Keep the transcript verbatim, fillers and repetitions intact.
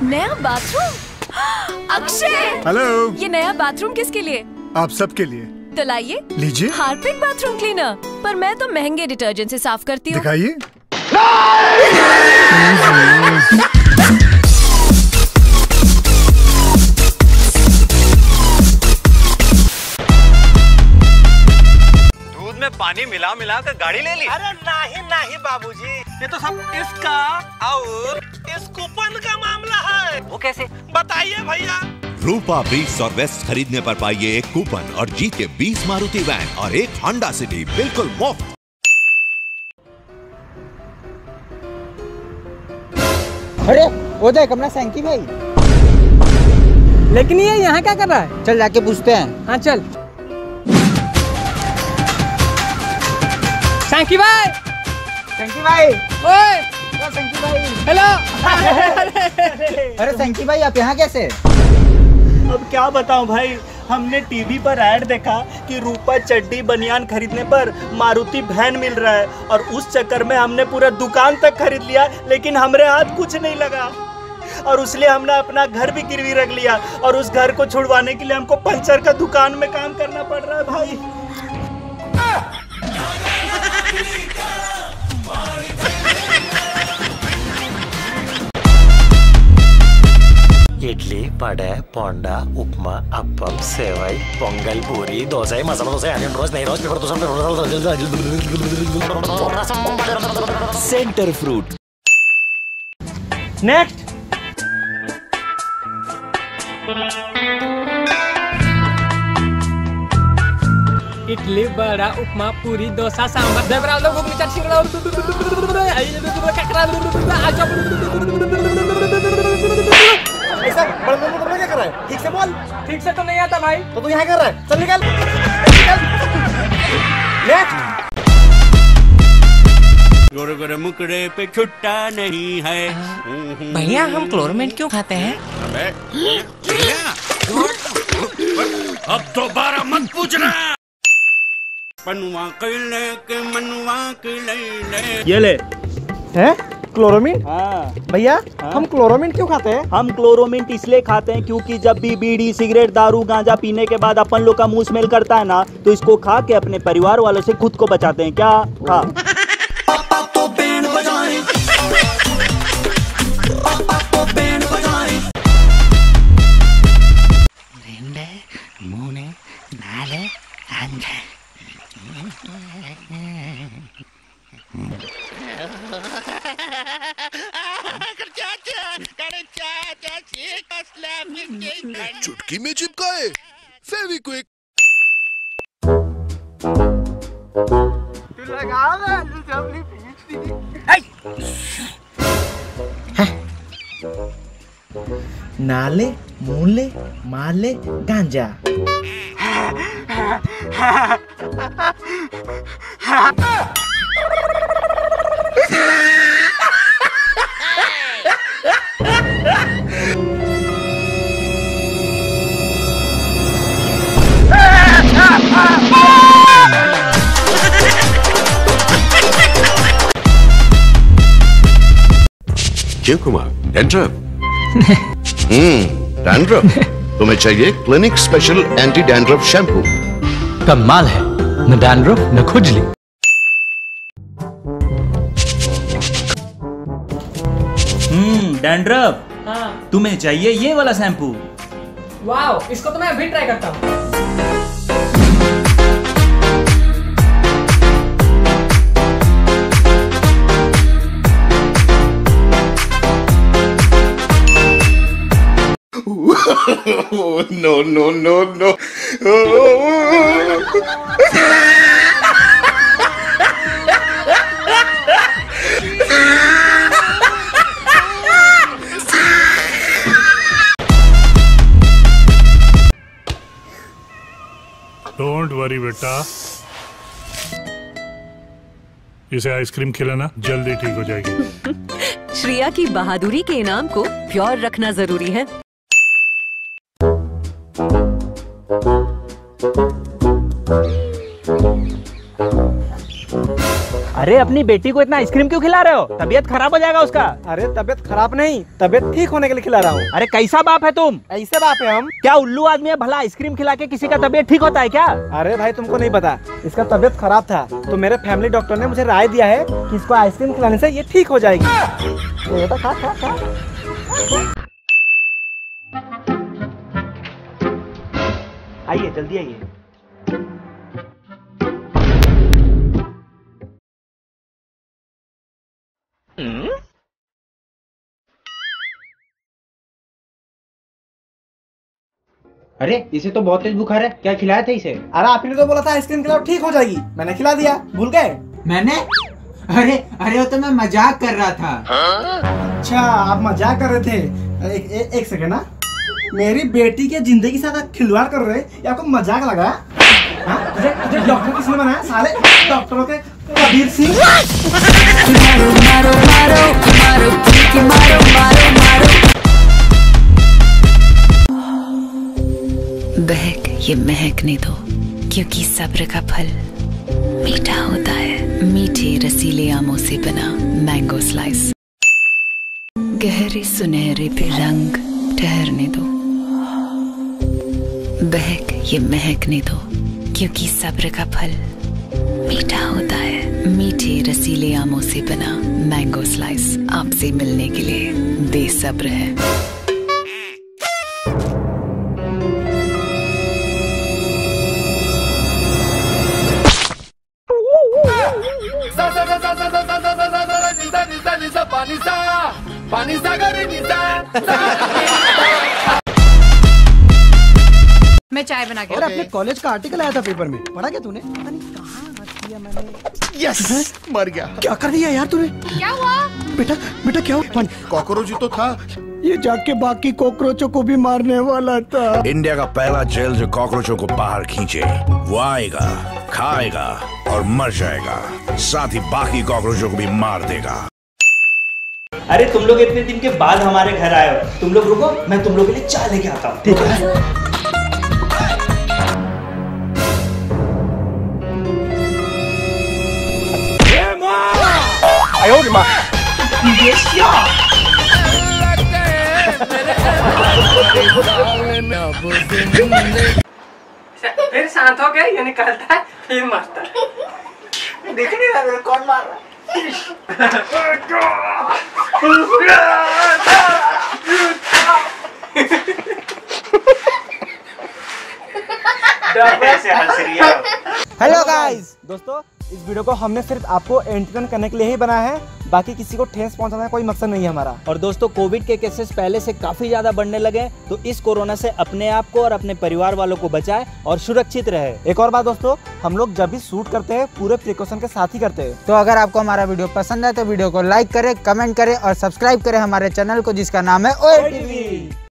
नया bathroom? Akshay! Hello. ये नया बाथरूम किसके लिए? आप सबके लिए। तो लाइए। लीजिए। Harpic bathroom cleaner. पर मैं तो महंगे डिटर्जेंट से साफ करती हूँ। दिखाइए। दूध में पानी मिला मिला कर गाड़ी ले ली? अरे नहीं नहीं बाबूजी, ये तो सब इसका और इस कूपन का मामला है। वो कैसे? बताइए भैया। रूपा बीस और वेस्ट खरीदने पर पाइए एक कूपन और जीते बीस मारुति वैन और एक होंडा सिटी बिल्कुल मुफ्त। अरे वो देख अपना सैंकी भाई। लेकिन ये यहाँ क्या कर रहा है? चल जाके पूछते हैं। हाँ चल। सैंकी भाई। सैंकी भाई। ओए सैंकी भाई। हेलो। अरे सैंकी भाई आप यहाँ कैसे? अब क्या बताऊं भाई, हमने टीवी पर ऐड देखा कि रूपा चड्डी बनियान खरीदने पर मारुति वैन मिल रहा है और उस चक्कर में हमने पूरा दुकान तक खरीद लिया, लेकिन हमरे हाथ कुछ नहीं लगा और इसलिए हमने अपना घर भी गिरवी रख लिया और उस घर को छुड़वाने के लिए हमको पंचर का दुकान में काम करना पड़ रहा है भाई। इडली, वडे, पोंडा, उपमा, अप्पम, सेवई, पोंगल, पूरी, दोसा, मसाला दोसा, अनियन रोस्ट, नहीं roast, paper dosa, center fruit. Next. Idli, vada, upma, पूरी, डोसा, सांभर, देवरा, घुगनी, चटनी, ऐसा बड़बड़ क्या कर रहा है? ठीक से बोल। ठीक से तो नहीं आता भाई। तो तू यहाँ कर रहा है? चल निकल। नेक्स्ट। गोरे गोरे मुकड़े पे छुट्टा नहीं है। भैया हम क्लोरमेंट क्यों खाते हैं? अबे अब दोबारा मत पूछना। पनुआ किले के मनुआ किले। ये ले। हैं? क्लोरोमिन? हाँ भैया हाँ? हम क्लोरोमिन क्यों खाते हैं? हम क्लोरोमिंट इसलिए खाते हैं क्योंकि जब भी बीड़ी, सिगरेट, दारू, गांजा पीने के बाद अपन लोग का मुंह स्मेल करता है ना, तो इसको खा के अपने परिवार वालों से खुद को बचाते हैं। क्या खा? मूने, नाले, अंधे। चुटकी में चिपकाए फेविक्विक। नाले, मूले, माले, गांजा। क्यों कुमार, डैंड्रफ? हम्म, डैंड्रफ। तुम्हें चाहिए clinic special anti dandruff shampoo. कमाल है, न डैंड्रफ न खुजली। हम्म, डैंड्रफ। हाँ। तुम्हें चाहिए ये वाला शैम्पू। वाओ, इसको तो मैं अभी ट्राई करता हूँ। Oh, no, no, no, no. Don't worry बेटा, इसे आइसक्रीम खिलाना, जल्दी ठीक हो जाएगी। श्रेया की बहादुरी के इनाम को प्योर रखना जरूरी है। अरे अपनी बेटी को इतना आइसक्रीम क्यों खिला रहे हो? तबीयत खराब हो जाएगा उसका। अरे तबीयत खराब नहीं, तबीयत ठीक होने के लिए खिला रहा हूँ। अरे कैसा बाप है तुम? ऐसे बाप है हम। क्या उल्लू आदमी है भला? आइसक्रीम खिला के किसी का तबीयत ठीक होता है क्या? अरे भाई तुमको नहीं पता, इसका तबीयत खराब था तो मेरे फैमिली डॉक्टर ने मुझे राय दिया है कि इसको आइसक्रीम खिलाने से ये ठीक हो जाएगी। ये तो खा खा खा। आइए जल्दी आइए। अरे इसे तो बहुत तेज बुखार है, क्या खिलाया था इसे? अरे आपने तो बोला था आइसक्रीम खिलाओ ठीक हो जाएगी, मैंने खिला दिया, भूल गए? मैंने? अरे अरे वो तो मैं मजाक कर रहा था। अच्छा आप मजाक कर रहे थे। एक, ए, एक सेकंड ना, मेरी बेटी के जिंदगी के साथ आप खिलवाड़ कर रहे हैं, या आपको मजाक लगा? हाँ? तुझे तुझे डॉक्टर किसने बनाया? साले डॉक्टरों के कबीर सिंह। मारो मारो मारो मारो मारो मारो मारो। बहक ये महकने दो, क्योंकि सब्र का फल मीठा होता है। मीठे रसीले आमों से बना मैंगो स्लाइस, गहरे सुनहरे पे रंग ठहरने दो। बहक ये महकने दो, क्योंकि सब्र का फल मीठा होता है। मीठे रसीले आमों से बना मैंगो स्लाइस आपसे मिलने के लिए बेसब्र है। मैं चाय बना के। और अपने कॉलेज का आर्टिकल आया था पेपर में, पढ़ा क्या तूने? पता नहीं कहाँ रख दिया मैंने। यस मर गया। क्या कर दिया यार तूने? क्या हुआ? बेटा बेटा क्या हुआ? कॉकरोच ही तो था। ये जाके बाकी कॉकरोचों को भी मारने वाला था। इंडिया का पहला जेल जो कॉकरोचों को बाहर खींचे, वो आएगा, खाएगा और मर जाएगा, साथ ही बाकी कॉकरोचों को भी मार देगा। अरे तुम लोग इतने दिन के बाद हमारे घर आए हो, तुम लोग रुको, मैं तुम लोग के लिए चाय लेके आता हूँ। ठीक है? आयो रे माँ। फिर शांत हो गया, ये निकलता है फिर मारता है। देख नहीं रहा कौन मार रहा है? हेलो गाइस, दोस्तों इस वीडियो को हमने सिर्फ आपको एंटरटेन करने के लिए ही बनाया है, बाकी किसी को ठेस पहुंचाना कोई मकसद नहीं है हमारा। और दोस्तों कोविड के केसेस पहले से काफी ज्यादा बढ़ने लगे, तो इस कोरोना से अपने आप को और अपने परिवार वालों को बचाएं और सुरक्षित रहे। एक और बात दोस्तों, हम लोग जब भी शूट करते हैं पूरे प्रिकॉशन के साथ ही करते हैं। तो अगर आपको हमारा वीडियो पसंद है तो वीडियो को लाइक करें, कमेंट करें और सब्सक्राइब करें हमारे चैनल को, जिसका नाम है ओए टीवी।